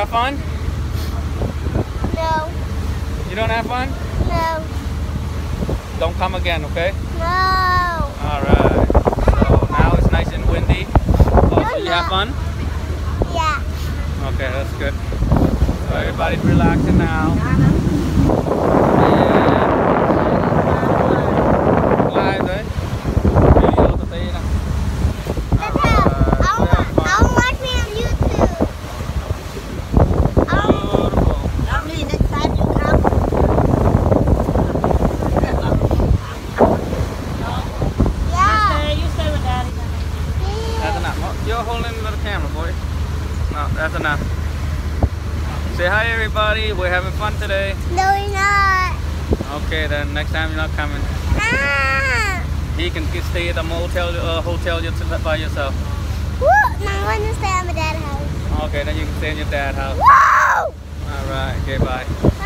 have fun? No. You don't have fun? No. Don't come again, okay? No. Alright. So now it's nice and windy. Oh, so you have fun? Yeah. Okay, that's good. So everybody's relaxing now. Live đấy. Video tôi thấy nè. I'll watch me on YouTube. Beautiful. Lovely. Next time you come. Yeah. You stay with Daddy. That's enough. You're holding the camera, boy. No, that's enough. Say hi, everybody. We're having fun today. No, we're not. Okay, then next time you're not coming. Ah. He can stay at the hotel by yourself. Woo. No, I want to stay at my dad's house. Okay, then you can stay in your dad's house. Whoa. All right. Okay, bye.